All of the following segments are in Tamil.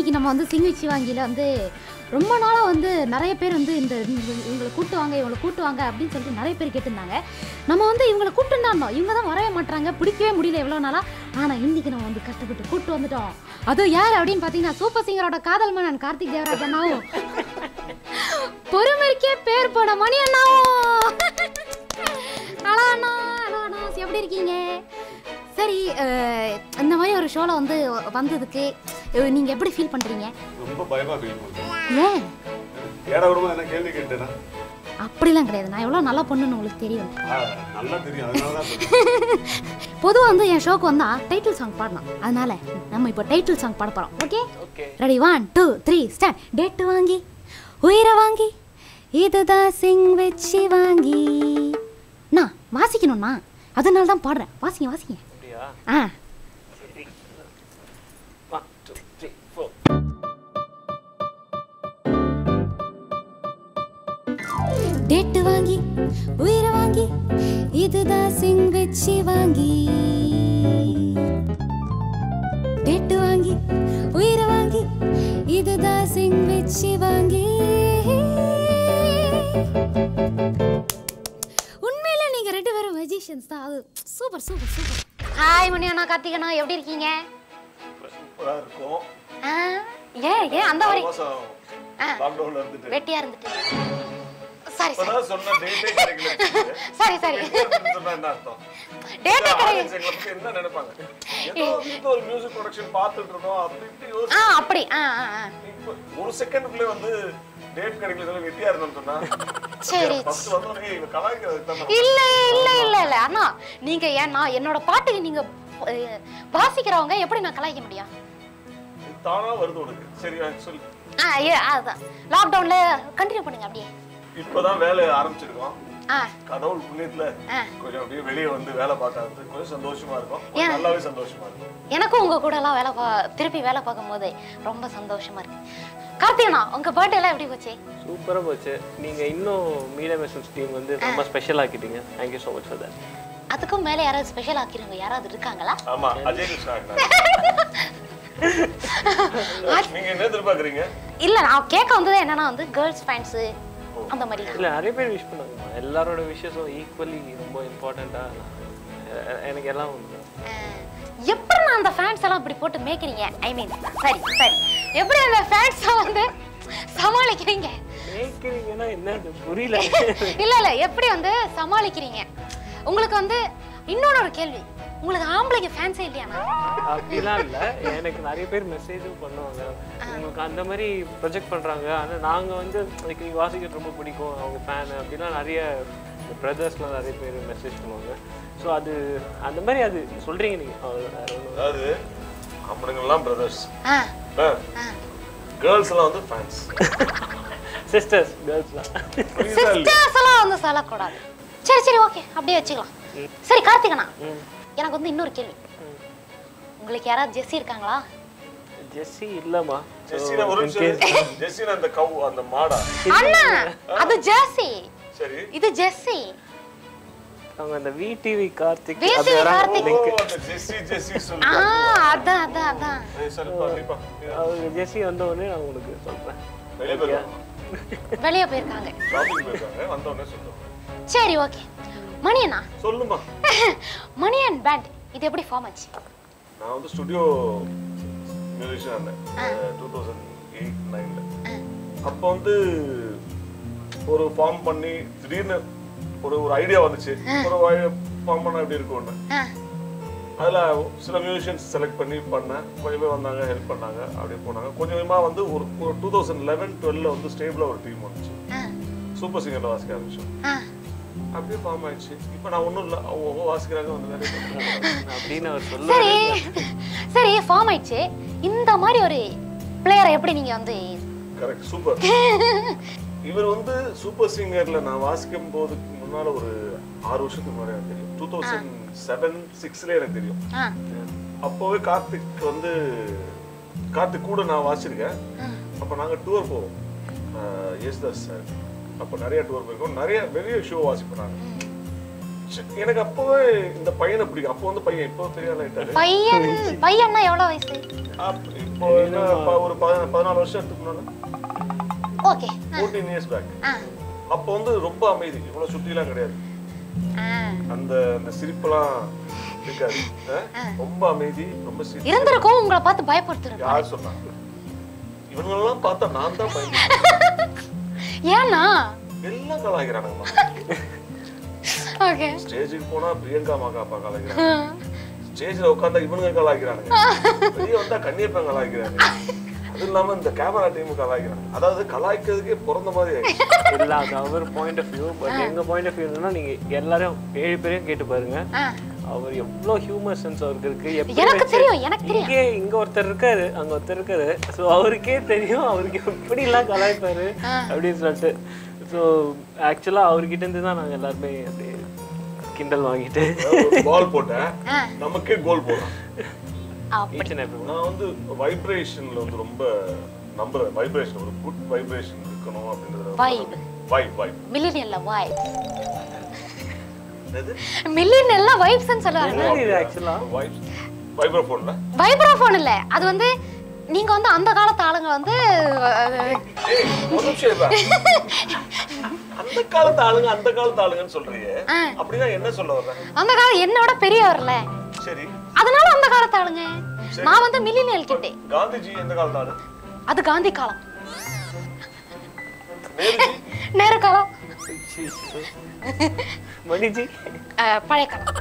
இன்னைக்கு நம்ம வந்து சிங் வித் சிவாங்கியில் வந்து ரொம்ப நாளாக வந்து நிறைய பேர் வந்து இவங்களை கூட்டுவாங்க அப்படின்னு சொல்லிட்டு நிறைய பேர் கேட்டிருந்தாங்க. நம்ம வந்து இவங்களை கூப்பிட்டுருந்தோம், இவங்க தான் வரவே மாட்டாங்க, பிடிக்கவே முடியல எவ்வளோ நாளாக. ஆனால் இன்னைக்கு நம்ம வந்து கஷ்டப்பட்டு கூப்பிட்டு வந்துட்டோம். அதுவும் யார் அப்படின்னு பார்த்தீங்கன்னா சூப்பர் சிங்கரோட காதல் மன்னன் கார்த்திக் தேவராஜ் அண்ணாவும் பொறுமைக்கே பேர் போன மணி அண்ணாவும். ஹலோ அண்ணா, எப்படி இருக்கீங்க? சரி, இந்த மாதிரி ஒரு ஷோவில் வந்து வந்ததுக்கு நீங்கள் எப்படி ஃபீல் பண்ணுறீங்க? ரொம்ப பயமாக ஃபீல் பண்ணுறேன். ஏன்? ஏடாவிடமா என்ன கேள்வி கேட்டேனா? அப்படிலாம் கிடையாது, நான் எவ்வளோ நல்லா பண்ணுன்னு உங்களுக்கு தெரியும். நல்லா தெரியும், அதனால தான். பொதுவாக வந்து என் ஷோக்கு வந்தால் டைட்டில் சாங் பாடணும், அதனால நம்ம இப்போ டைட்டில் சாங் பாட போகிறோம். Okay, ready? 1 2 3 ஸ்டார்ட். டேட்டு வாங்கி உயிரை வாங்கி இதுதான் சிங் வித் சிவாங்கி. நான் வாசிக்கணும்ண்ணா, அதனால தான் பாடுறேன். வாசிங்க. ஆ, டேட்டு வாங்கி உயிரை வாங்கி இதுதான் சிங் வித் சிவாங்கி. டேட்டு வாங்கி உயிரை வாங்கி இதுதான் சிங் வித் சிவாங்கி. உண்மையில நீங்க ரெண்டு பேரும் மெஜிஷியன்ஸ் தான். அது சூப்பர். ஹாய் மணி அண்ணா, கார்த்திக் அண்ணா, எப்படி இருக்கீங்க? சூப்பரா இருக்கும். ஏன் அந்த வரை லாக்டவுன்ல இருந்துட்டு வெட்டியா இருந்துட்டு? சரி சொன்ன டேட்டே கிடைக்கல. சரி சொன்னா என்ன அர்த்தம்? டேட்டே கிடைக்கல. எங்களை பத்தி என்ன நினைப்பாங்க? ஏதோ வீட்ல ஒரு மியூசிக் ப்ரொடக்ஷன் பார்த்துட்டு இருக்கோம் அப்படி யோசி. அப்படி ஒரு செகண்ட்க்குள்ள வந்து டேட் கிடைக்கல வெட்டியா இருந்தோம்னு சொன்னா சரி. ஃபர்ஸ்ட் வந்தோனே இவ கலாய்க்கிறது தான். இல்ல அண்ணா, நீங்க ஏன்னா என்னோட பாட்டுக்கு நீங்க வாசிக்கிறவங்க எப்படி நான் கலாய்க்க முடியும்? தானா வருது உனக்கு. சரி சொல்லு. அதான் லாக்டவுன்ல கண்டினியூ பண்ணுங்க அப்படியே. இப்பதான் வேலை ஆரம்பிச்சிருக்கோம். கடவுள் புண்ணியத்துல கொஞ்சம் அப்படியே வெளியே வந்து வேலை பார்க்கறது கொஞ்சம் சந்தோஷமா இருக்கும். நல்லாவே சந்தோஷமா இருக்கும். எனக்கும் உங்க கூட எல்லாம் திருப்பி வேலை பார்க்கும் போது ரொம்ப சந்தோஷமா இருக்கு. கார்த்திகனா, உங்க பர்த்டே எல்லாம் எப்படி போச்சு? சூப்பரா போச்சு. நீங்க இன்னும் மீடியா மெசன்ஸ் டீம் வந்து ரொம்ப ஸ்பெஷல் ஆக்கிட்டீங்க. Thank you so much for that. அதுக்கும் மேல யாராவது ஸ்பெஷல் ஆக்கிருங்க யாராவது இருக்காங்களா? ஆமா, அஜய் கிருஷ்ணா. நீங்க என்ன எதிர்பார்க்கறீங்க? இல்ல, நான் கேட்க வந்தது என்னன்னா வந்து கேர்ள்ஸ் ஃபேன்ஸ் அந்த மாதிரி. இல்ல, நிறைய பேர் விஷ் பண்ணாங்க. எல்லாரோட விஷஸும் ஈக்குவலி ரொம்ப இம்பார்ட்டண்டா எனக்கு எல்லாம் உண்டு. எப்படி நான் அந்த ஃபேன்ஸ் எல்லாம் இப்படி போட்டு மேய்க்கிறீங்க? ஐ மீன் சரி எப்படி அந்த ஃபேன்ஸ் வந்து சமாளிக்கிறீங்க? மேய்க்கிறீங்கன்னா என்ன புரியல. இல்ல எப்படி வந்து சமாளிக்கிறீங்க? உங்களுக்கு வந்து இன்னொரு ஒரு கேள்வி, உங்களுக்கு ஆம்பளைங்க ஃபேன்ஸே இல்லையானா? அப்படிலாம் இல்ல, எனக்கு நிறைய பேர் மெசேஜும் பண்ணுவாங்க. உங்களுக்கு அந்த மாதிரி ப்ரொஜெக்ட் பண்றாங்க. ஆனா நாங்க வந்து நீங்க வாசிக்கிறது ரொம்ப பிடிக்கும், அவங்க ஃபேன் அப்படிலாம் நிறைய பிரதர்ஸ்லாம் நிறைய பேர் மெசேஜ் பண்ணுவாங்க. ஸோ அது அந்த மாதிரி அது சொல்றீங்க நீங்க. அதாவது ஆம்பளைங்கெல்லாம் பிரதர்ஸ், கேர்ள்ஸ் எல்லாம் வந்து ஃபேன்ஸ். சிஸ்டர்ஸ், கேர்ள்ஸ்லாம் சிஸ்டர்ஸ் எல்லாம் வந்து சொல்லக்கூடாது. சரி ஓகே, அப்படியே வச்சுக்கலாம். சரி கார்த்திகனா, எனக்கு வந்து இன்னொரு கேள்வி. உங்களுக்கு யாராவது ஜெஸ்ஸி இருக்காங்களா? ஜெஸ்ஸி இல்லம்மா. ஜெஸ்ஸினா ஒரு ஜெஸ்ஸினா அந்த கவ் அந்த மாடா? அண்ணா, அது ஜெஸ்ஸி. சரி, இது ஜெஸ்ஸி. அவங்க அந்த விடிவி கார்த்திக் அது அந்த ஜெஸ்ஸி சொல்லுங்க. அதான் சரி கண்டிப்பா. அவங்க ஜெஸ்ஸி வந்த உடனே நான் உங்களுக்கு சொல்றேன். வெளிய போயிருக்காங்க. ஷாப்பிங் போயிருக்காங்க, வந்த உடனே சொல்றேன். சரி ஓகே. மணி அண்ணா சொல்லுமா. மணி அண்ட் பேண்ட் இது எப்படி ஃபார்ம் ஆச்சு? நான் வந்து ஸ்டுடியோ மியூசிஷியன் ஆனேன் 2008-9ல. அப்போ வந்து ஒரு ஃபார்ம் பண்ணி திடீர்னு ஒரு ஐடியா வந்துச்சு, ஒரு ஃபார்ம் பண்ணா எப்படி இருக்கும்னு. அதுல சில மியூசிஷியன்ஸ் செலக்ட் பண்ணி பண்ணேன். கொஞ்சம் பேர் வந்தாங்க, ஹெல்ப் பண்ணாங்க, அப்படியே போனாங்க. கொஞ்சம் கொஞ்சமா வந்து ஒரு 2011-12ல வந்து ஸ்டேபிளா ஒரு டீம் வந்துச்சு. சூப்பர் சிங்கர்ல வாசிக்க ஆரம்பிச்சோம். அப்படியே ஃபார்ம் ஆயிடுச்சு. இப்போ நான் ஒன்றும் இல்லை, அவங்க வாசிக்கிறாங்க வந்து வேலை அப்படின்னு அவர் சொல்லுவாரு. சரி ஃபார்ம் ஆயிடுச்சு. இந்த மாதிரி ஒரு பிளேயரை எப்படி நீங்க வந்து? Correct, super. இவர் வந்து சூப்பர் சிங்கர்ல நான் வாசிக்கும் போதுக்கு முன்னால ஒரு 6 வருஷத்துக்கு முன்னாடி எனக்கு தெரியும். 2007-6ல எனக்கு தெரியும். அப்போவே கார்த்திக் கூட நான் வாசிச்சிருக்கேன். அப்போ நாங்கள் டூர் போவோம். எஸ் தாஸ் சார் அப்போ நிறைய டூர் போயிருக்கோம், நிறைய வெளிய ஷோ வாசிப்போம் நாங்கள். எனக்கு அப்பவே இந்த பையனை பிடிக்கும். அப்போ வந்து பையன், இப்போ பெரிய ஆள் ஆயிட்டாரு. பையன்னா எவ்வளவு வயசு? இப்போ என்ன ஒரு 14 வருஷத்துக்கு முன்னாடி. Okay 14 years back. அப்போ வந்து ரொம்ப அமைதி, இவ்வளவு சுத்திலாம் கிடையாது. அந்த அந்த சிரிப்பெல்லாம் இருக்காது. ரொம்ப அமைதி, ரொம்ப சிரிப்பு இருந்திருக்கும். உங்களை பார்த்து பயப்படுத்துறாங்க. யார் சொன்னாங்க? இவங்களெல்லாம் பார்த்தா நான் தான் பயப்படுறேன். ஏன்னா எல்லாம் கலாய்க்கிறானுங்க. ஓகே ஸ்டேஜுக்கு போனா பிரியங்கா மாகாப்பா கலாய்க்கிறாங்க, ஸ்டேஜ்ல உட்கார்ந்தா இவனுங்க கலாய்க்கிறானுங்க, வெளியே வந்தா கண்ணியப்பன் கலாய்க்கிறாங்க, அது இல்லாம இந்த கேமரா டீம் கலாய்க்கிறாங்க. அதாவது கலாய்க்கிறதுக்கே பிறந்த மாதிரி ஆயிடுச்சு. இல்ல அது அவர் பாயிண்ட் ஆஃப் வியூ. பட் எங்க பாயிண்ட் ஆஃப் வியூனா நீங்க எல்லாரும் 7 பேரையும் கேட்டு பாருங்க. அவர் எவ்வளவு ஹியூமர் சென்ஸ் அவருக்கு இருக்கு. எனக்கு தெரியும். இங்க ஒருத்தர் இருக்காரு, அங்க ஒருத்தர் இருக்காரு. ஸோ அவருக்கே தெரியும் அவருக்கு எப்படி எல்லாம் கலாய்ப்பாரு அப்படின்னு சொல்லிட்டு. ஸோ ஆக்சுவலா அவர்கிட்ட இருந்து தான் நாங்க எல்லாருமே அப்படியே கிண்டல் வாங்கிட்டு பால் போட்டேன், நமக்கே கோல் போடுறோம். நான் வந்து வைப்ரேஷன்ல வந்து ரொம்ப நம்புறேன். வைப்ரேஷன், ஒரு குட் வைப்ரேஷன் இருக்கணும் அப்படின்றது. வைப் வைப் மில்லினியல்ல வைப். என்னது மில்லினியல்ல வைப்ஸ்னு சொல்றாங்க. இது ஆக்சுவலா வைப்ரோஃபோன்ல வைப்ரோஃபோன் இல்ல, அது வந்து நீங்க வந்து அந்த காலத்து ஆளுங்க வந்து அந்த காலத்து ஆளுங்க அந்த காலத்து ஆளுங்கன்னு சொல்றீங்க. அப்படின்னா என்ன சொல்ல வர்ற? அந்த காலம் என்னோட பெரியவர்ல. சரி, அதனால அந்த காலத்து ஆளுங்க. நான் வந்து மில்லினியல் கிட்டே. காந்திஜி எந்த காலத்து ஆளு? அது காந்தி காலம். நேருஜி நேரு காலம். மணிஜி பழைய காலம்.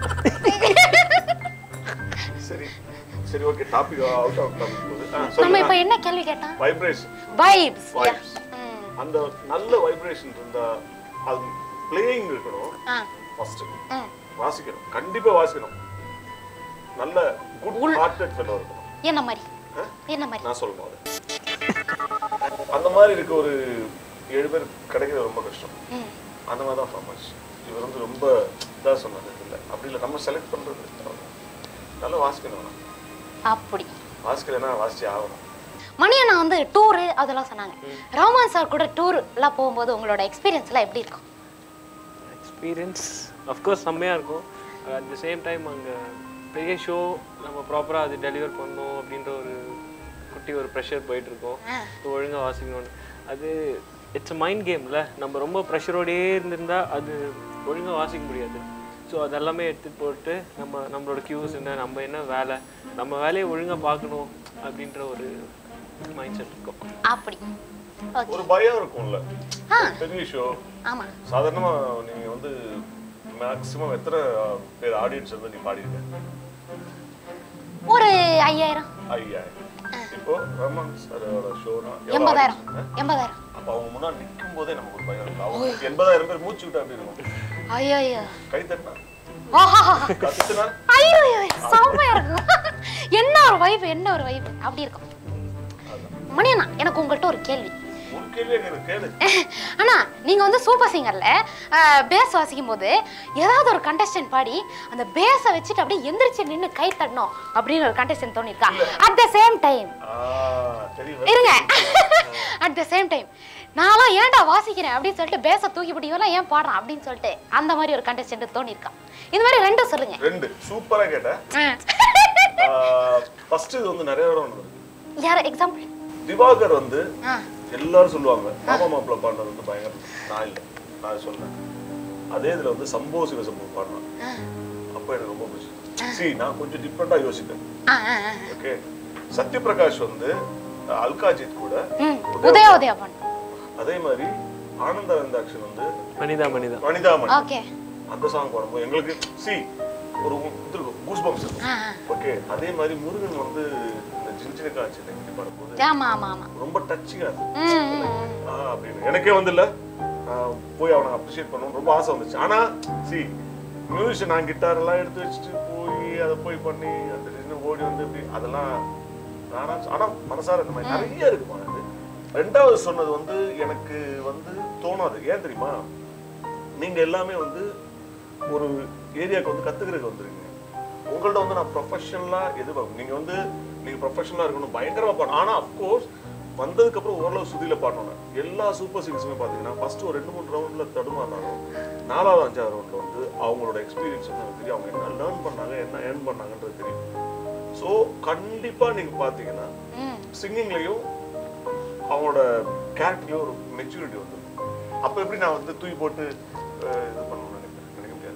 சரி சரி, okay. Topic out of topic போகுது. நம்ம இப்ப என்ன கேள்வி கேட்டா? Vibration, vibes. அந்த நல்ல வைப்ரேஷன் இருந்தா அது பிளேயிங் இருக்கணும். ஃபர்ஸ்ட் வாசிக்கணும், கண்டிப்பா வாசிக்கணும். நல்ல குட் ஹார்ட்டட் ஃபெலோ இருக்கணும். என்ன மாதிரி? என்ன மாதிரி நான் சொல்றேன். அந்த மாதிரி இருக்க ஒரு 7 பேர் கிடைக்கிறது ரொம்ப கஷ்டம். அந்த மாதிரி தான் ஃபார்மர்ஸ். இவர் வந்து ரொம்ப இதா சொன்னது இல்லை, அப்படி இல்லை. நம்ம செலக்ட் பண்றது நல்லா வாசிக்கணும். அப்படி வாசிக்கலைன்னா வாசிச்சு ஆகணும். மணி அண்ணா வந்து டூரு அதெல்லாம் சொன்னாங்க. ரோமான் சார் கூட டூர் எல்லாம் போகும்போது உங்களோட எக்ஸ்பீரியன்ஸ் எல்லாம் எப்படி இருக்கும்? எக்ஸ்பீரியன்ஸ் ஆஃப்கோர்ஸ் செம்மையாக இருக்கும். அட் த சேம் டைம் அங்கே பெரிய ஷோ நம்ம ப்ராப்பராக அது டெலிவர் பண்ணணும் அப்படின்ற ஒரு குட்டி ஒரு ப்ரெஷர் போயிட்டுருக்கோம். ஒழுங்காக வாசிக்கணும்னு. அது இட்ஸ் அ மைண்ட் கேம்ல. நம்ம ரொம்ப ப்ரெஷரோடையே இருந்திருந்தால் அது ஒழுங்காக வாசிக்க முடியாது. ஸோ அதெல்லாமே எடுத்துகிட்டு போட்டு நம்மளோட கியூஸ் என்ன, நம்ம என்ன வேலை, நம்ம வேலையை ஒழுங்காக பார்க்கணும் அப்படின்ற ஒரு மைண்ட் செட் இருக்கும். அப்படி ஒரு பயம் இருக்கும்ல. பெரிய ஷோ. ஆமா. சாதாரணமா நீங்க வந்து மேக்ஸிமம் எத்தனை பேர் ஆடியன்ஸ் வந்து நீ பாடிருக்க? ஒரு 5000. இப்போ ரமன் சாரோட ஷோனா 80,000. அப்ப அவங்க முன்னாடி நிற்கும் போதே நமக்கு ஒரு பயம் இருக்கும். அவங்க 80,000 பேர் மூச்சு விட்டு அப்படி இருக்கும். ஐயோ கை தட்டினா கத்துனா ஐயோ செம்மையா இருக்கும். என்ன ஒரு வைப், என்ன ஒரு வைப் அப்படி இருக்கும். மணி அண்ணா, எனக்கு உங்கள்கிட்ட ஒரு கேள்வி. அண்ணா, நீங்க வந்து சூப்பர் சிங்கர்ல பேஸ் வாசிக்கும் போது ஏதாவது ஒரு கண்டஸ்டன்ட் பாடி அந்த பேஸை வச்சுட்டு அப்படியே எந்திரிச்சு நின்று கை தட்டணும் அப்படின்னு ஒரு கண்டஸ்டன்ட் தோணிருக்கா? அட் த சேம் டைம் இருங்க, அட் த சேம் டைம் நான்லாம் ஏன்டா வாசிக்கிறேன் அப்படின்னு சொல்லிட்டு பேஸை தூக்கி பிடிக்கலாம் ஏன் பாடுறான் அப்படின்னு சொல்லிட்டு அந்த மாதிரி ஒரு கண்டஸ்டன்ட் தோணிருக்கா? இந்த மாதிரி ரெண்டும் சொல்லுங்க. ரெண்டு சூப்பரா கேட்டேன். ஃபர்ஸ்ட் இது வந்து நிறைய இடம் வந்தது. யார் எக்ஸாம்பிள்? திவாகர் வந்து எல்லாரும் சொல்லுவாங்க மாமா மாப்பிள்ள பாடுறது வந்து பயங்கர. நான் இல்லை, நான் சொல்றேன். அதே இதுல வந்து சம்போ சிவசம்போ பாடுறான். அப்ப எனக்கு ரொம்ப பிடிச்சி நான் கொஞ்சம் டிஃப்ரெண்டா யோசிப்பேன். ஓகே, சத்யபிரகாஷ் வந்து அல்காஜித் கூட உதயா பண்ண. அதே மாதிரி ஆனந்த ரந்தாக்ஷன் வந்து வனிதா ஓகே அந்த சாங் பாடும்போது எங்களுக்கு ஒரு கூஸ் பம்ப்ஸ் இருக்கும். ஓகே, அதே மாதிரி முருகன் வந்து ஜின்ஜினக்கா சின்ன பாடும்போது ஆமா ஆமா ஆமா ரொம்ப டச்சிங்கா இருக்கு. அப்படின்னு எனக்கே வந்து இல்ல போய் அவனை அப்ரிஷியேட் பண்ணணும் ரொம்ப ஆசை வந்துச்சு. ஆனா மியூசிஷியன் நான் கிட்டார் எல்லாம் எடுத்து வச்சுட்டு போய் அதை போய் பண்ணி அந்த ஓடி வந்து இப்படி அதெல்லாம் நானா. ஆனா மனசார இந்த மாதிரி நிறைய இருக்குமா. ரெண்டாவது சொன்னது வந்து எனக்கு வந்து தோணாது. ஏன் தெரியுமா? நீங்க எல்லாமே வந்து ஒரு ஏரியாவுக்கு வந்து கத்துக்கிறதுக்கு வந்துருங்க. உங்கள்ட்ட வந்து நான் ப்ரொஃபஷனலா எதிர்பார்க்கணும். நீங்க ப்ரொஃபஷனலா இருக்கணும், பயங்கரமா பண்ணணும். ஆனா அப்கோர்ஸ் வந்ததுக்கு அப்புறம் ஓரளவு சுதியில பாடணும். எல்லா சூப்பர் சிங்கர்ஸுமே பாத்தீங்கன்னா ஃபர்ஸ்ட் ஒரு 2-3 ரவுண்ட்ல தடுமாறினாலும் 4வது 5வது ரவுண்ட்ல வந்து அவங்களோட எக்ஸ்பீரியன்ஸ் வந்து எனக்கு தெரியும். அவங்க என்ன லேர்ன் பண்ணாங்க, என்ன ஏர்ன் பண்ணாங்கன்றது தெரியும். ஸோ கண்டிப்பா நீங்க பாத்தீங்கன்னா சிங்கிங்லயும் அவங்களோட கேரக்டர்லயும் ஒரு மெச்சூரிட்டி வந்து. அப்ப எப்படி நான் வந்து தூக்கி போட்டு இது பண்ணணும்னு நினைக்க முடியாது.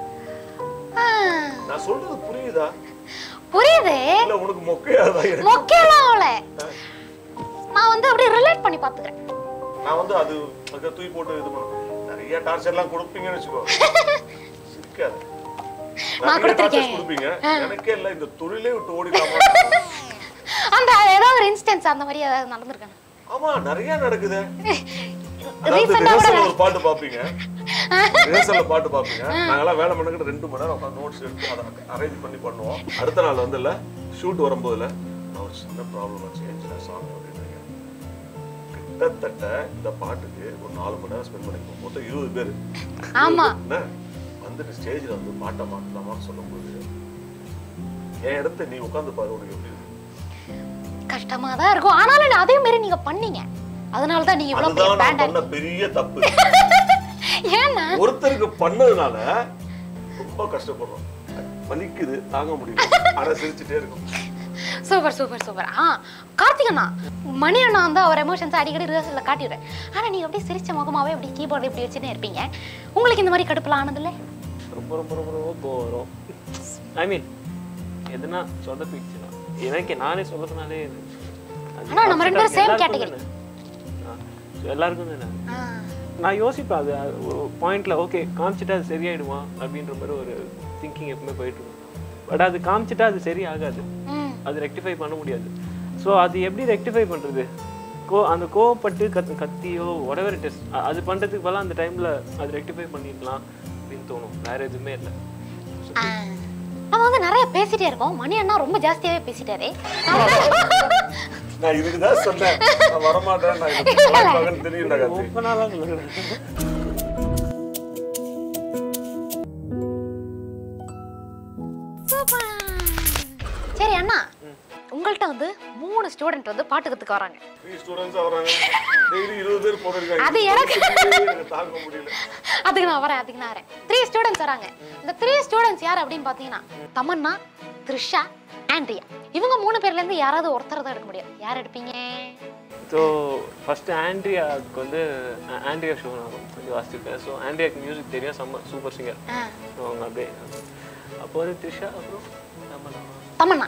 நான் சொல்றது புரியுதா? புரியுது. இல்ல உனக்கு மொக்கையாதா? மொக்கையெல்லாம் அவள நான் வந்து அப்படியே ரிலேட் பண்ணி பாத்துக்கிறேன். நான் வந்து அது தூக்கி போட்டு இது பண்ண நிறைய டார்ச்சர்லாம் கொடுப்பீங்கன்னு வச்சுக்கோ. சிரிக்காது. நான் கொடுத்திருக்கேன். கொடுப்பீங்க. எனக்கே இல்ல இந்த தொழிலே விட்டு ஓடிடலாமா? அந்த ஏதாவது ஒரு இன்ஸ்டன்ஸ் அந்த மாதிரி ஏதாவது நடந்துருக்கானே? ஆமா நிறைய நடக்குது. ரிஹர்சல்ல ஒரு பாட்டு பாப்பீங்க. ரிஹர்சல்ல பாட்டு பாப்பீங்க. நாங்கெல்லாம் வேலை பண்ணிட்டு 2 மணி நேரம் உட்கார்ந்து நோட்ஸ் எடுத்து அதை அரேஞ்ச் பண்ணி பண்ணுவோம். அடுத்த நாள் வந்து இல்ல ஷூட் வரும்போதுல நான் ஒரு சின்ன ப்ராப்ளம் சேஞ்ச் சாங் பண்ணிட்டேன். கிட்டத்தட்ட இந்த பாட்டுக்கு ஒரு 4 மணி நேரம் ஸ்பெண்ட் பண்ணிருக்கோம். மொத்தம் 20 பேர். ஆமா. வந்துட்டு ஸ்டேஜ்ல வந்து பாட்டை மாத்தலாமான்னு சொல்லும்போது என் இடத்த நீ உட்கார்ந்து பாரு உனக்கு எப்படி கஷ்டமா தான் இருக்கும். ஆனாலும் அதே மாதிரி நீங்க பண்ணீங்க. அதனால தான் நீங்க இவ்வளவு பெரிய பேண்ட் பண்ண பெரிய தப்பு. ஏன்னா ஒருத்தருக்கு பண்ணதுனால ரொம்ப கஷ்டப்படுறோம். வலிக்குது தாங்க முடியல. ஆனா சிரிச்சிட்டே இருக்கும். Super super super. கார்த்திக் அண்ணா, மணி அண்ணா வந்து அவர் எமோஷன்ஸ் அடிக்கடி ரிஹர்சல்ல காட்டிடுறேன். ஆனா நீங்க அப்படியே சிரிச்ச முகமாவே அப்படி கீபோர்டு இப்படி வச்சுட்டே இருப்பீங்க. உங்களுக்கு இந்த மாதிரி கடுப்புலாம் ஆனது இல்ல? ரொம்ப ரொம்ப ரொம்ப ரொம்ப கோவம். ஐ மீன் எதுனா சொதப்பிடுச்சுன்னா எனக்கு நானே சொல்றதுனாலே ஆனா நம்ம ரெண்டு பேரும் சேம் கேட்டகரி. எல்லாருக்கும் தானே. நான் யோசிப்பேன் அது பாயிண்ட்ல ஓகே காமிச்சிட்டா அது சரியாயிடுமா அப்படின்ற மாதிரி ஒரு திங்கிங் எப்பவுமே போயிட்டு இருக்கும். பட் அது காமிச்சிட்டா அது சரியாகாது. அது ரெக்டிஃபை பண்ண முடியாது. ஸோ அது எப்படி ரெக்டிஃபை பண்றது? அந்த கோவப்பட்டு கத்தியோ whatever it is அது பண்றதுக்கு பதிலா அந்த டைம்ல அது ரெக்டிஃபை பண்ணிடலாம் அப்படின்னு தோணும். வேற எதுவுமே இல்லை. நம்ம வந்து நிறைய பேசிட்டே இருக்கோம். மணி அண்ணா ரொம்ப ஜாஸ்தியாவே பேசிட்டாரே. நான் இதுக்கு தான் சொன்னேன் நான் வர மாட்டேன். நான் இதுக்கு மகன் தெரியும்டா கத்தி. ஓப்பனாலாம் சொல்லுறேன். சரி அண்ணா, உங்கள்ட்ட வந்து 3 ஸ்டூடண்ட் வந்து பாட்டு கத்துக்க வராங்க. 3 ஸ்டூடண்ட்ஸ் வராங்க. டெய்லி 20 பேர் போறாங்க. அது எனக்கு தாங்க முடியல. அதுக்கு நான் வரேன். 3 ஸ்டூடண்ட்ஸ் வராங்க. இந்த 3 ஸ்டூடண்ட்ஸ் யார் அப்படின்னு பாத்தீங்கன்னா தமன்னா, த்ரிஷா, ஆண்ட்ரியா. இவங்க 3 பேர்ல இருந்து யாராவது ஒருத்தர் தான் எடுக்க முடியும். யார் எடுப்பீங்க? ஸோ ஃபர்ஸ்ட் ஆண்ட்ரியாவுக்கு வந்து ஆண்ட்ரியா ஷோ நான் கொஞ்சம் வாசிச்சிருக்கேன். ஸோ ஆண்ட்ரியாவுக்கு மியூசிக் தெரியும். Super singer. ஸோ அவங்க அப்படியே அப்போ வந்து த்ரிஷா அப்புறம் தமன்னா.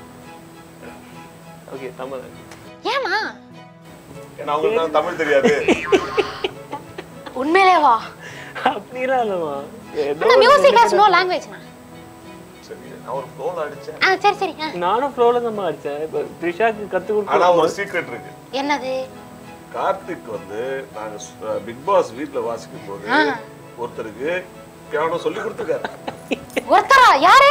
ஓகே தமன்னா. ஏமா? ஏன்னா அவங்களுக்கு தமிழ் தெரியாது. உண்மையிலேவா? அப்படிலாம் இல்லைம்மா. அந்த மியூசிக் ஹஸ் நோ லாங்குவேஜ்னா. சரி நான் ஒரு ஃப்ளோல அடிச்சேன். சரி சரி. நானும் ஃப்ளோல தான் அடிச்சேன். இப்போ த்ரிஷாக்கு கத்து கொடுத்து. ஆனா ஒரு சீக்ரெட் இருக்கு. என்னது? கார்த்திக் வந்து நாங்க பிக் பாஸ் வீட்ல வாசிக்கும் போது ஒருத்தருக்கு பியானோ சொல்லி கொடுத்துருக்காரு. ஒருத்தரா? யாரு?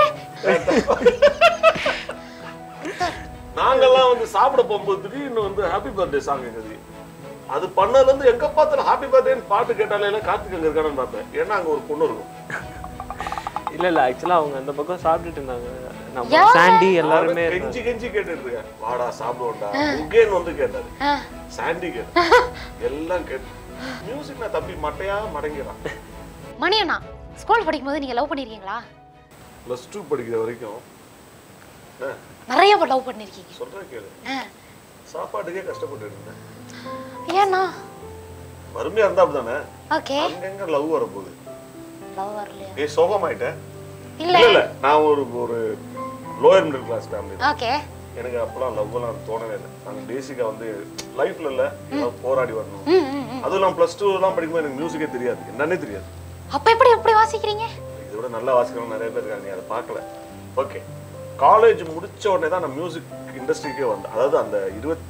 நாங்கெல்லாம் வந்து சாப்பிட போகும்போது திடீர்னு வந்து ஹாப்பி பர்த்டே சாங் கேக்குது. அது பண்ணதுல இருந்து எங்க பார்த்தாலும் ஹாப்பி பர்த்டேன்னு பாட்டு கேட்டாலே கார்த்திக் அங்க இருக்கானு பார்ப்பேன். ஏன்னா அங்க ஒரு பொண்ணு இருக்கும். இல்ல ஆக்சுவலா அவங்க அந்த பக்கம் சாப்பிட்டுட்டு இருந்தாங்க. நம்ம சாண்டி எல்லாரும் கெஞ்சி கெஞ்சி கேட்டுட்டு இருக்கேன். வாடா சாப்பிடுவோம்டா. உகேன் வந்து கேட்டாரு. சாண்டி கேட்டாரு. எல்லாம் கேட்டு மியூசிக் நான் தம்பி மட்டையா மடங்கிறான். மணி அண்ணா, ஸ்கூல் படிக்கும்போது நீங்க லவ் பண்ணிருக்கீங்களா? +2 படிக்கிற வரைக்கும் நிறைய லவ் பண்ணிருக்கீங்க. சொல்றேன் கேளு. சாப்பாட்டுக்கே கஷ்டப்பட்டு இருந்தேன். ஏன்னா வறுமையா இருந்தா அப்படிதானே. ஓகே. அங்கங்க லவ் வர போகுது. லவ் வரலையா? ஏய் சோகமாயிட்டேன். இல்ல இல்ல நான் ஒரு lower middle class family. Okay. எனக்கு அப்பலாம் லவ்லாம் தோணவே இல்லை. நாங்க பேசிக்கா வந்து லைஃப்ல இல்ல போராடி வரணும். அதுவும் +2 எல்லாம் படிக்கும்போது எனக்கு மியூசிக்கே தெரியாது. என்னன்னே தெரியாது. அப்ப எப்படி வாசிக்கிறீங்க? இதோட நல்லா வாசிக்கிறவங்க நிறைய பேர் இருக்காங்க. நீ அதை பார்க்கல. ஓகே. காலேஜ் முடிச்ச உடனே தான் நான் மியூசிக் இண்டஸ்ட்ரிக்கே வந்தேன். அதாவது அந்த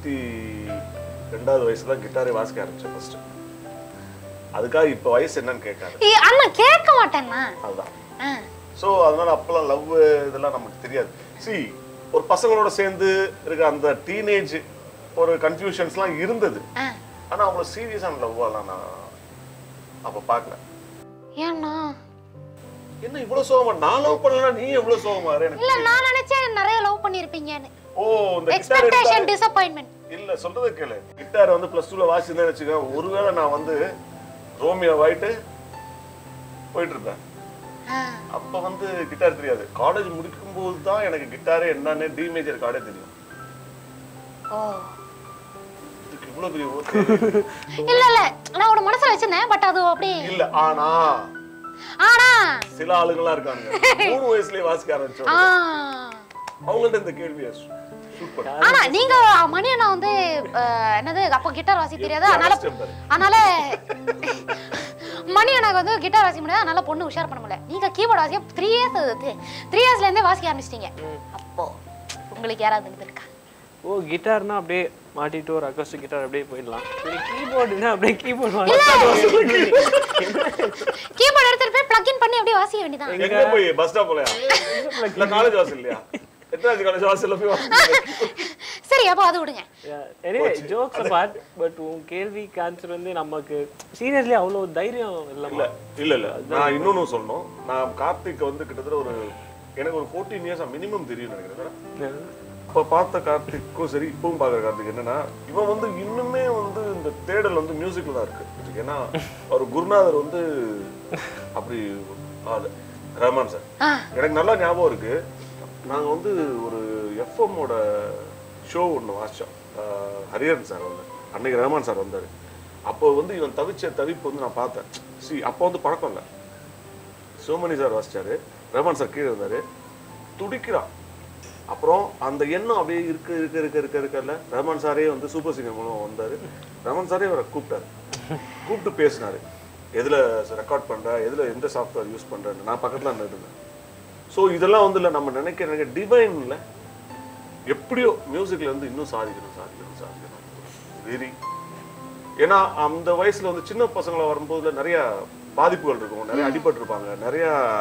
22வது வயசுல தான் கிட்டாரே வாசிக்க ஆரம்பிச்சேன் ஃபர்ஸ்ட். அதுக்காக இப்ப வயசு என்னன்னு கேட்காது. அண்ணா கேட்க மாட்டேன்னா. அதுதான். சோ அதனால அப்பலாம் லவ் இதெல்லாம் நமக்கு தெரியாது. see ஒரு பசங்களோட சேர்ந்து இருக்க அந்த டீனேஜ் ஒரு கன்ஃபியூஷன்ஸ்லாம் இருந்தது. ஆனா அவ்வளவு சீரியஸான லவ்வாலாம் நான் அப்ப பார்க்கல. ஏன்னா என்ன இவ்வளவு சோகமா? நான் லவ் பண்ணலனா நீ எவ்வளவு சோகமா எனக்கு? இல்ல நான் நினைச்சேன் நிறைய லவ் பண்ணிருப்பீங்கன்னு. ஓ இந்த எக்ஸ்பெக்டேஷன் டிசப்பாயின்ட்மென்ட். இல்ல சொல்றத கேளு. கிட்டார் வந்து +2ல வாசிச்சேன்னு வெச்சுக்க, ஒருவேளை நான் வந்து ரோமியோ வாயிட்டு போயிட்டு இருப்பேன். அப்ப வந்து கிட்டார் தெரியாது. காலேஜ் முடிக்கும் போது தான் எனக்கு கிட்டாரே என்னன்னு டி மேஜர் கார்டே தெரியும். ஓ இதுக்கு இவ்வளவு பெரிய இல்ல இல்ல நான் ஒரு மனசுல வச்சிருந்தேன். பட் அது அப்படியே இல்ல. ஆனா சில ஆளுங்களா இருக்காங்க 3 வயசுலயே வாசிக்க ஆரம்பிச்சோம். அவங்கள்ட்ட இந்த கேள்வியை ஷூட் பண்ண. ஆனா நீங்க மணி அண்ணா வந்து என்னது அப்ப கிட்டார் வாசிக்க தெரியாது. அதனால மணி அண்ணாக்கு வந்து கிட்டார் வாசிக்க முடியாது. அதனால பொண்ணு உஷார் பண்ண முடியல. நீங்க கீபோர்ட் வாசிக்க 3 இயர்ஸ்ல இருந்தே வாசிக்க ஆரம்பிச்சிட்டீங்க. அப்போ உங்களுக்கு யாராவது இருக்கா? ஓ கிட்டார்னா அப்படியே மாட்டிட்டு ஒரு அக்கஸ்டிக் கிட்டார் அப்படியே போயிடலாம். சரி கீபோர்டுனா அப்படியே கீபோர்ட் எடுத்துட்டு போய் பிளக் இன் பண்ணி அப்படியே வாசிக்க வேண்டியதான். எங்க போய் பஸ் ஸ்டாப் போலையா? இல்ல காலேஜ் வாசல் இல்லையா? எத்தனை காலேஜ் வாசல்ல போய் வாசிக்க? சரி அப்ப அது விடுங்க. anyway jokes apart பட் உன் கேள்விக்கு ஆன்சர் வந்து நமக்கு சீரியஸ்லி அவ்வளவு தைரியம் இல்ல நான் இன்னொன்னு சொல்லணும். நான் கார்த்திக் வந்து கிட்டத்தட்ட ஒரு எனக்கு ஒரு 14 இயர்ஸ் மினிமம் தெரியும் நினைக்கிறேன். அப்ப பார்த்த கார்த்திக்கும் சரி இப்பவும் பார்க்குற கார்த்திக் என்னன்னா, இவன் வந்து இன்னுமே வந்து இந்த தேடல் வந்து மியூசிக்ல தான் இருக்கு. ஏன்னா ஒரு குருநாதர் வந்து அப்படி ரஹ்மான் சார் எனக்கு நல்லா ஞாபகம் இருக்கு. நாங்க வந்து ஒரு எஃப்எம்மோட ஷோ ஒன்று வாசிச்சோம். ஹரிஹரன் சார் வந்து அன்னைக்கு ரஹ்மான் சார் வந்தாரு. அப்போ வந்து இவன் தவிச்ச தவிப்பு வந்து நான் பார்த்தேன். அப்போ வந்து பழக்கம் இல்லை. சிவமணி சார் வாசிச்சாரு, ரஹ்மான் சார் கீழே இருந்தாரு, துடிக்கிறான். அப்புறம் அந்த எண்ணம் அப்படியே இருக்கல ரஹ்மான் சாரே வந்து சூப்பர் சிங்கர் மூலம் வந்தாரு. ரஹ்மான் சாரே அவரை கூப்பிட்டு பேசினாரு. எதுல ரெக்கார்ட் பண்ற, எதுல எந்த சாஃப்ட்வேர் யூஸ் பண்றேன்னு. நான் பக்கத்துல இருந்தேன். ஸோ இதெல்லாம் வந்து இல்லை நம்ம நினைக்கிற டிவைன்ல எப்படியோ மியூசிக்ல இருந்து இன்னும் சாதிக்கணும் வெரி. ஏன்னா அந்த வயசுல வந்து சின்ன பசங்களை வரும்போதுல நிறைய பாதிப்புகள் இருக்கும், நிறைய அடிபட்டு இருப்பாங்க, நிறைய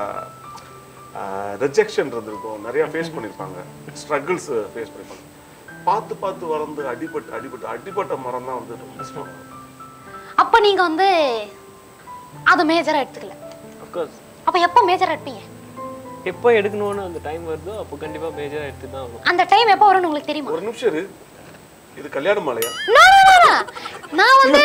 ரிஜெக்ஷன் இருந்திருக்கும், நிறைய ஃபேஸ் பண்ணியிருப்பாங்க, ஸ்ட்ரகிள்ஸ் ஃபேஸ் பண்ணியிருப்பாங்க. பார்த்து வளர்ந்து அடிபட்ட மரம் தான் வந்து ரொம்ப கஷ்டம். அப்ப நீங்க வந்து அது மேஜரா எடுத்துக்கல. Of course. அப்ப எப்ப மேஜரா எடுப்பீங்க? எப்போ எடுக்கணும்னு அந்த டைம் வருதோ அப்போ கண்டிப்பா மேஜரா எடுத்து தான் ஆகும். அந்த டைம் எப்போ வரும்னு உங்களுக்கு தெரியுமா? ஒரு நிமிஷம் இரு. இது கல்யாண மாலையா? நான் வந்து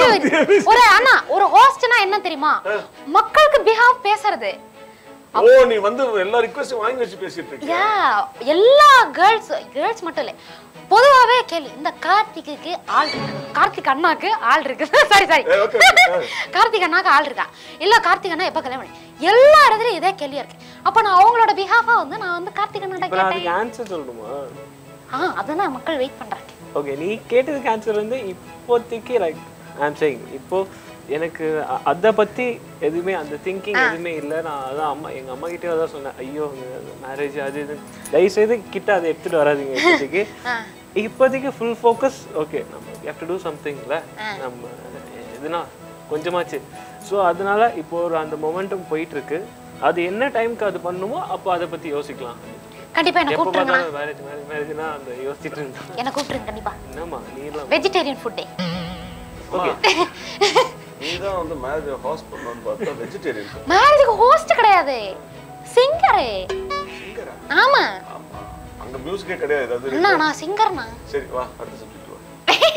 ஒரு ஹோஸ்ட்னா என்ன தெரியுமா? மக்களுக்கு பிஹேவ் பேசுறது. ஓ நீ வந்து எல்லா ரிக்வெஸ்ட் வாங்கி வச்சு பேசிட்டு இருக்கியா? எல்லா கேர்ள்ஸ் மட்டும் இல்ல, பொதுவாவே கேளு. இந்த கார்த்திக்கு ஆள் இருக்கு, கார்த்திக் அண்ணாக்கு ஆள் இருக்கு. சாரி கார்த்திக் அண்ணாக்கு ஆள் இருக்கா இல்ல, கார்த்திக் அண்ணா எப்ப கல்யாணம்? எல்லா இடத்துலயும் இதே கேள்வியா இருக்கு. அப்ப நான் அவங்களோட பிஹாஃபா வந்து நான் வந்து கார்த்திக் அண்ணா கேட்டேன். அதுக்கு ஆன்சர் சொல்லணுமா? அதான் மக்கள் வெயிட் பண்றாங்க. ஓகே நீ கேட்டதுக்கு ஆன்சர் வந்து இப்போதைக்கு லைக் ஐ அம் சேயிங் இப்போ எனக்கு அதை பற்றி எதுவுமே அந்த திங்கிங் எதுவுமே இல்லை. நான் அதான் எங்கள் அம்மா கிட்டே அதான் சொன்னேன், ஐயோ மேரேஜ் அது இது தயவுசெய்து கிட்ட அதை எடுத்துகிட்டு வராதிங்க. இப்போதைக்கு ஃபுல் ஃபோக்கஸ் ஓகே நம்ம ஹேவ் டு டூ சம்திங்ல நம்ம எதுனா கொஞ்சமாச்சு. ஸோ அதனால இப்போ ஒரு அந்த மொமெண்டம் போயிட்டு இருக்கு. அது என்ன டைமுக்கு அது பண்ணுமோ அப்போ அதை பற்றி யோசிக்கலாம். கண்டிப்பா என்ன கூப்பிடுங்க. மேரேஜ்னா அந்த யோசிச்சிட்டு இருந்தா என்ன கூப்பிடுங்க கண்டிப்பா. என்னம்மா நீலாம் வெஜிடேரியன் ஃபுட் டே. ஓகே நீதான் வந்து மேரேஜ் ஹோஸ்ட் பண்ணனும் பார்த்தா வெஜிடேரியன். மேரேஜ்க்கு ஹோஸ்ட் கிடையாது, சிங்கர். சிங்கரா? ஆமா. அங்க மியூசிக்கே கிடையாது. அது நான் சிங்கர்னா. சரி வா அடுத்த சப்ஜெக்ட் வா.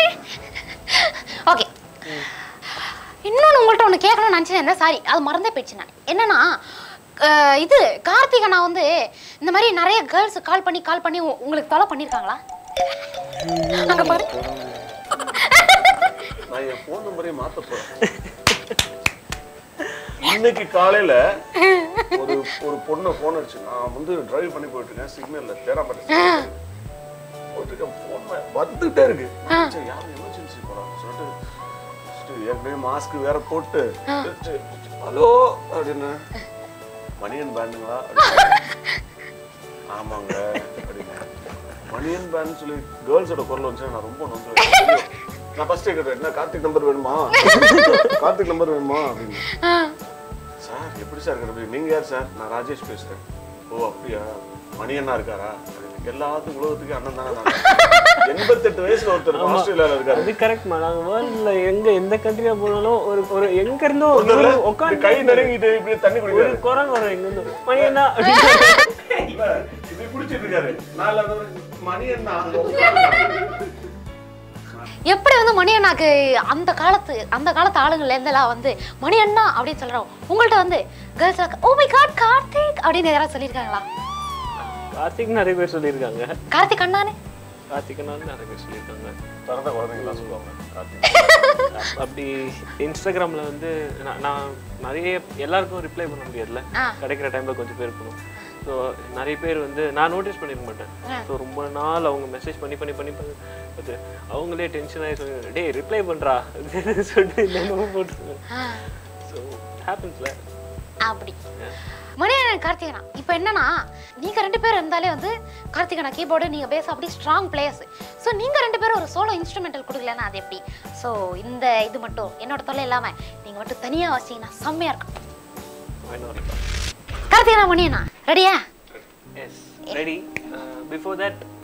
ஓகே இன்னொன்னு உங்கள்ட்ட ஒன்று கேட்கணும்னு நினச்சிருந்தேன். சாரி அது மறந்தே போயிடுச்சு. நான் என்னன்னா இது கார்த்திகை நான் வந்து இந்த மாதிரி நிறைய கேர்ள்ஸ் கால் பண்ணி உங்களுக்கு தொலை பண்ணியிருக்காங்களா? அங்க பாரு நான் என் ஃபோன் நம்பரே மாத்த போறேன். இன்னைக்கு காலையில ஒரு பொண்ணு ஃபோன் அடிச்சு. நான் வந்து டிரைவ் பண்ணி போயிட்டு இருக்கேன், சிக்னல்ல தேராம்பட்டு போயிட்டு இருக்கேன். ஃபோன் வந்துட்டே இருக்கு. யாரும் எமர்ஜென்சி போறாங்க சொல்லிட்டு ஏற்கனவே மாஸ்க் வேற போட்டு ஹலோ அப்படின்னு மணியன் பேண்டுங்களா? ஆமாங்க அப்படின்னு மணியன் பேண்ட் சொல்லி கேர்ள்ஸோட குரல் வந்துச்சு. நான் ரொம்ப நம்புறேன். நான் ஃபர்ஸ்ட் கேட்டேன், என்ன கார்த்திக் நம்பர் வேணுமா? கார்த்திக் நம்பர் வேணுமா அப்படின்னு. சார் எப்படி சார் கிடையாது? நீங்க யார் சார்? நான் ராஜேஷ் பேசுறேன். ஓ அப்படியா, மணி அண்ணா இருக்காரா? எல்லாத்துக்கும் உலகத்துக்கு அண்ணன் தானே நான். 88 வயசுல ஒருத்தர் ஆஸ்திரேலியால இருக்காரு. அது கரெக்ட்மா. நாங்க வேர்ல்ட்ல எந்த கண்ட்ரியா போனாலும் ஒரு எங்க இருந்தோ உட்கார்ந்து கை நடுங்கிட்டு இப்படி தண்ணி குடிக்கிறாரு. ஒரு குரங்கு வரும் எங்க இருந்து, மணி அண்ணா இது குடிச்சிட்டு இருக்காரு. மணி அண்ணா எப்படி வந்து மணி அண்ணாக்கு அந்த காலத்து ஆளுங்கள்ல இருந்தெல்லாம் வந்து மணி அண்ணா அப்படின்னு சொல்றோம். உங்கள்ட்ட வந்து girls oh my God Karthik அப்படின்னு யாராவது சொல்லியிருக்காங்களா? கார்த்திக் நிறைய பேர் சொல்லியிருக்காங்க. கார்த்திக் அண்ணானே நிறைய பேர் சொல்லியிருக்காங்க. பிறந்த குழந்தைங்களாம் சொல்லுவாங்க அப்படி இன்ஸ்டாகிராம்ல வந்து நான் நிறைய எல்லாருக்கும் ரிப்ளை பண்ண முடியாதுல்ல, கிடைக்கிற டைம்ல கொஞ்சம் பேர் பண்ணும். ஸோ நிறைய பேர் வந்து நான் நோட்டீஸ் பண்ணிருக்க மாட்டேன். ஸோ ரொம்ப நாள் அவங்க மெசேஜ் பண்ணி அது அவங்களே டென்ஷன் ஆகி சொல்லி டே ரிப்ளை பண்றா சொல்லிட்டு என்னென்னமோ போட்டுருங்க. ஸோ ஹேப்பன்ஸ்ல அப்படி மணியண்ணன் கார்த்திகனா. இப்போ என்னன்னா நீங்க 2 பேர் இருந்தாலே வந்து கார்த்திகனா கீபோர்டு, நீங்க பேஸ் அப்படி ஸ்ட்ராங் பிளேயர்ஸ். ஸோ நீங்க 2 பேரும் ஒரு சோலோ இன்ஸ்ட்ருமெண்டல் கொடுக்கலன்னா அது எப்படி? ஸோ இந்த இது மட்டும் என்னோட தொல்லை இல்லாம நீங்க மட்டும் தனியா வச்சீங்கன்னா செம்மையா இருக்கும். வேணும் கார்த்திகனா மணியண்ணா ரெடியா? S ready. Before that